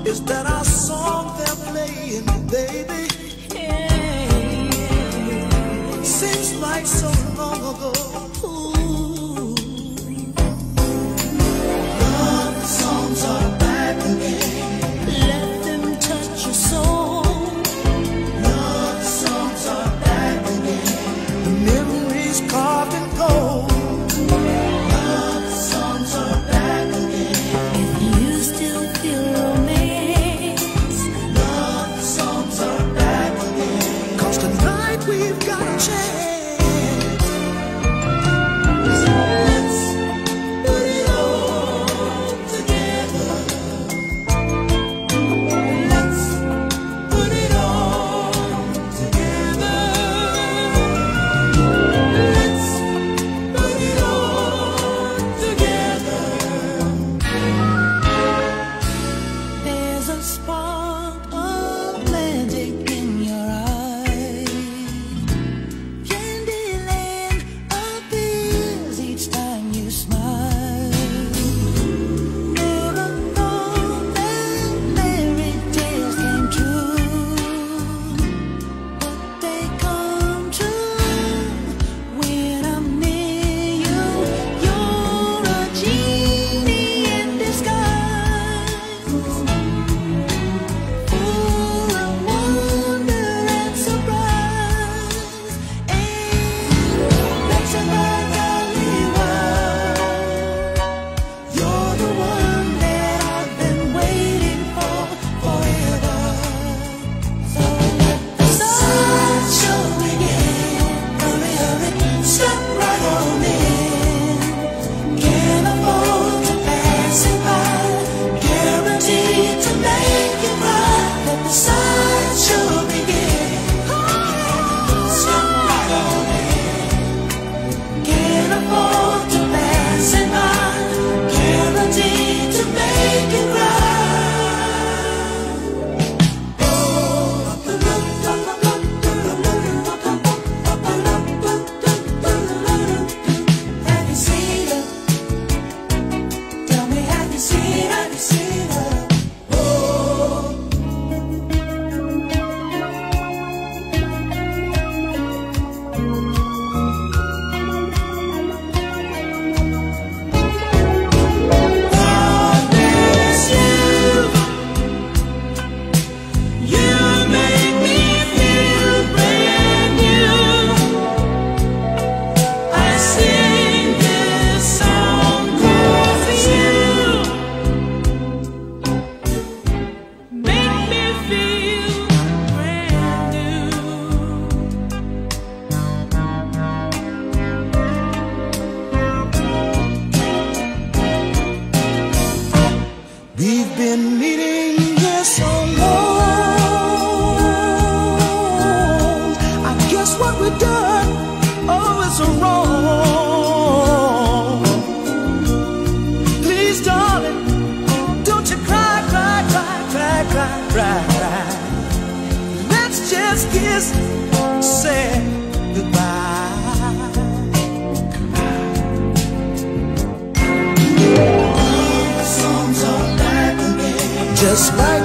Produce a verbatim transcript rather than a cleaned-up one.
Is that our song they're playing, baby? Yeah. Seems like so long ago. Ooh. Love songs are back again. Let them touch your soul. Love songs are back again. The memories carved in gold. Love songs are back again. If you still feel romance, love songs are back again. 'Cause tonight we've got a chance. Let's put it all together. Let's put it all together. Let's put it all together. There's a spark of magic in your eyes. Candyland appears each time you smile. Never thought that fairy tales came true, but they come true when I'm near you. You're a genie in disguise, full of wonder and surprise, and makes a night only wild. You're the one that I've been waiting for forever. So let the sun show begin. Hurry, hurry, step right on in. Can't afford to pass it by. Guaranteed to make you cry. Let the sun show begin. Step right on in. Can't afford to pass it by. Guaranteed to make you cry. Have you seen her? Tell me, have you seen, have you seen her? Oh. God bless you. You make me feel brand new. I sing this song 'cause you make me feel brand new. We've been meeting here so long. I guess what we've done, oh, is wrong. Please, darling, don't you cry, cry, cry, cry, cry, cry, cry. Let's just kiss, say goodbye. Songs are back again. Just like